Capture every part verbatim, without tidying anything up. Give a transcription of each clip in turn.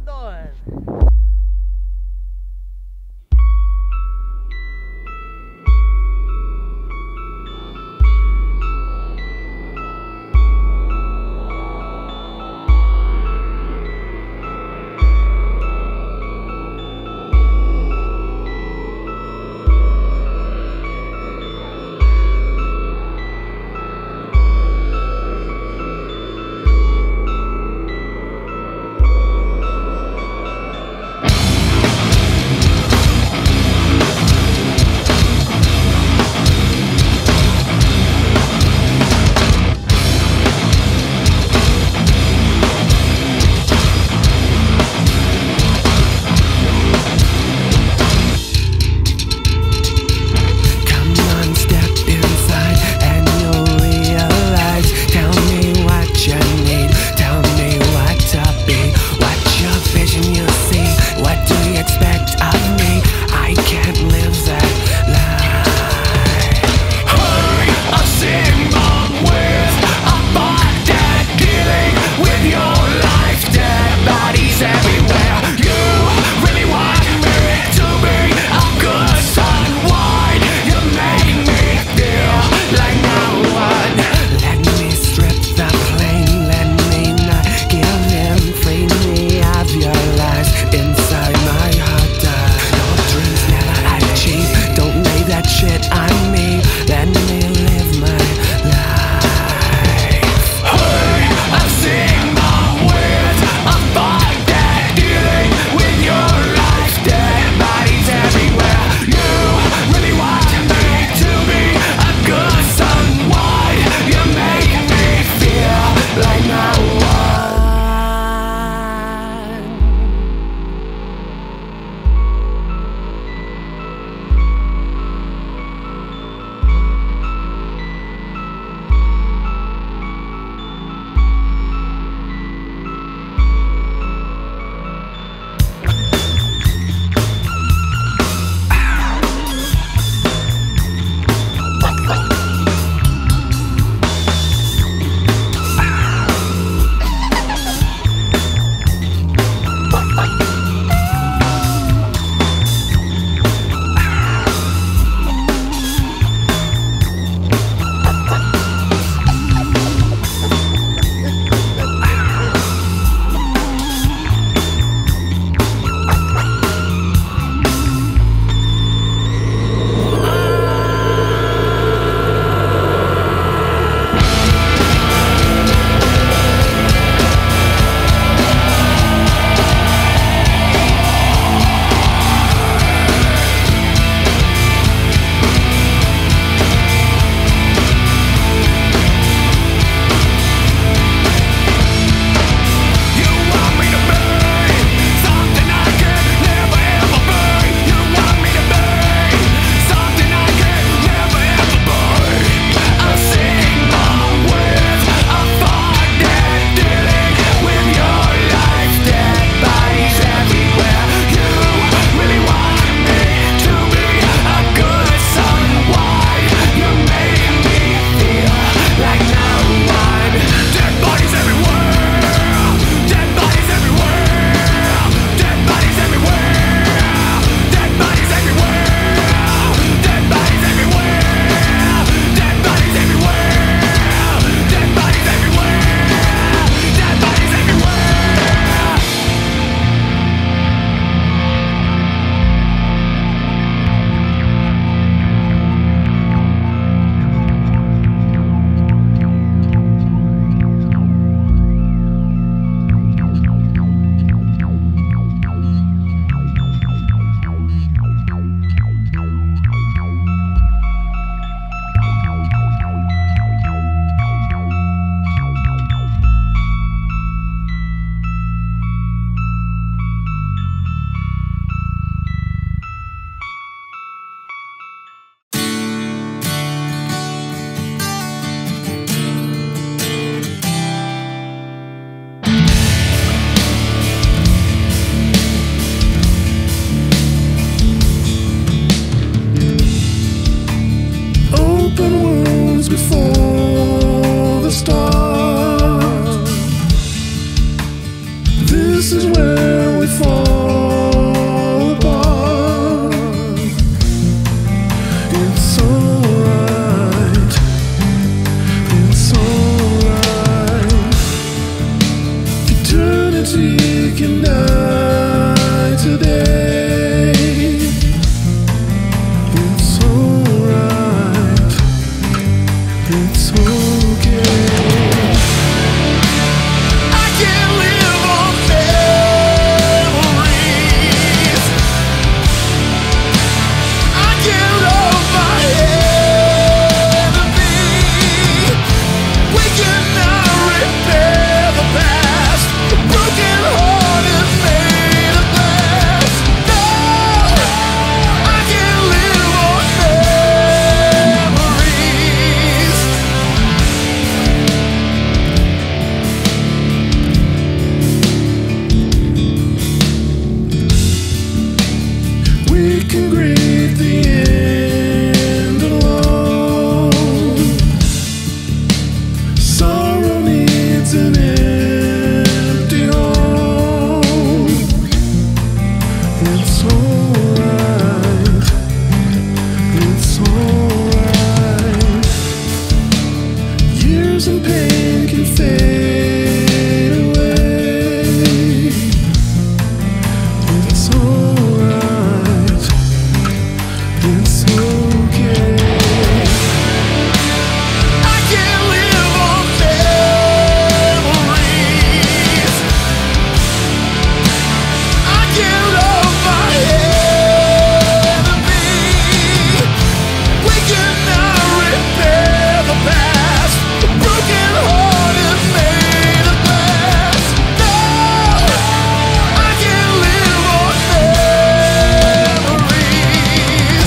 you doing? This is where we fall apart. It's alright, it's alright. Eternity can die today. It's alright, it's okay. We can grieve the end alone. Sorrow needs an empty home. It's alright, it's alright. Years and pain can fade away. It's alright, it's okay. I can't live on memories. I can't love my enemy. We cannot repair the past. A broken heart is made of glass. No, I can't live on memories.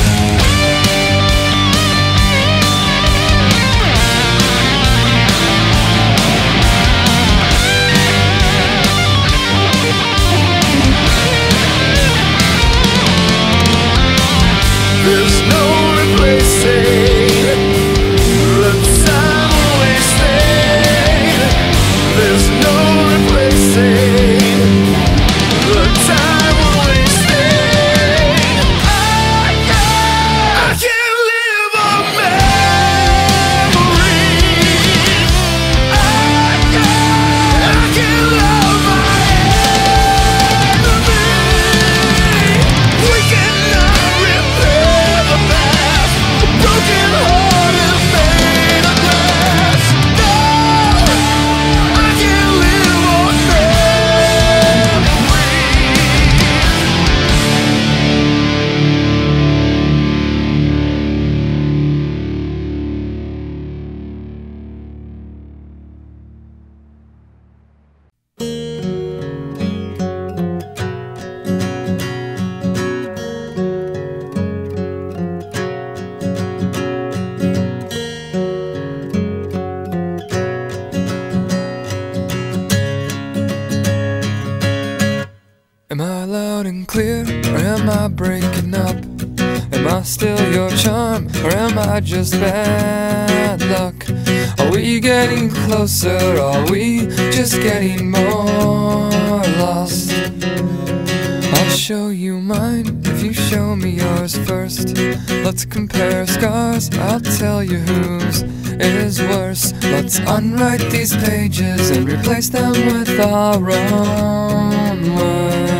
There's no replacing the time wasted. There's no replacing the time wasted. I can't, I can't live on memories. I can't, I can't love my enemy. We cannot repair the past. A broken heart is made of glass. No, I can't live on Am I loud and clear, or am I breaking up? Am I still your charm, or am I just bad luck? Are we getting closer, are we just getting more lost? I'll show you mine if you show me yours first. Let's compare scars, I'll tell you whose is worse. Let's unwrite these pages and replace them with our own words.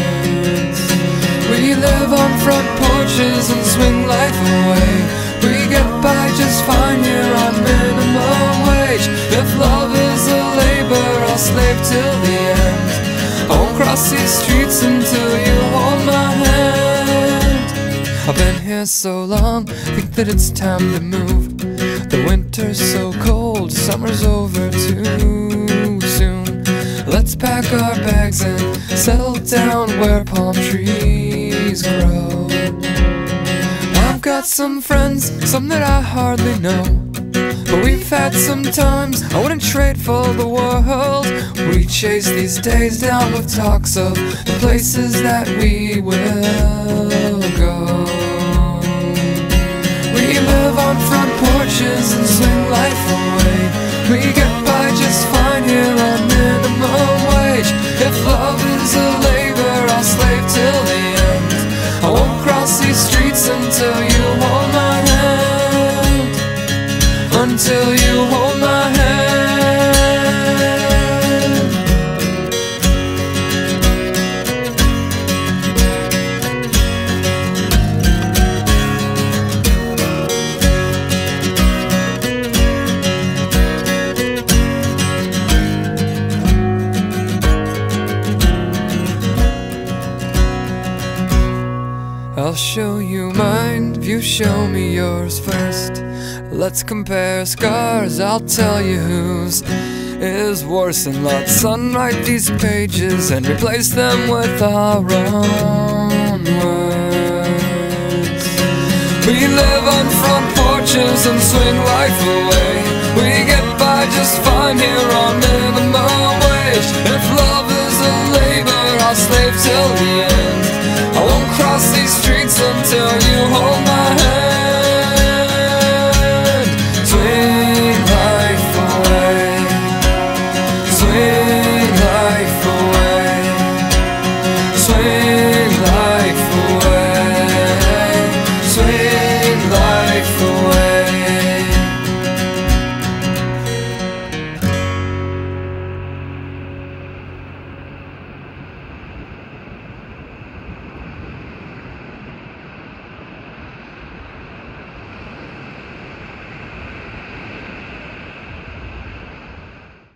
We live on front porches and swing life away. We get by just fine here on minimum wage. If love is a labor, I'll slave till the end. I won't cross these streets until you hold my hand. I've been here so long, think that it's time to move. The winter's so cold, summer's over too soon. Let's pack our bags and settle down where palm trees grow. I've got some friends, some that I hardly know, but we've had some times I wouldn't trade for the world. We chase these days down with talks of the places that we will go. We live on front porches and swing life away. We get by just fine here on minimum wage. If love is a until you hold my hand. I'll show you mine if you show me yours first. Let's compare scars, I'll tell you whose is worse than let's unwrite these pages and replace them with our own words. We live on front porches and swing life away. We get by just fine here on minimum wage. If love is a labor, I'll slave till the end. I won't cross these streets until you hold me.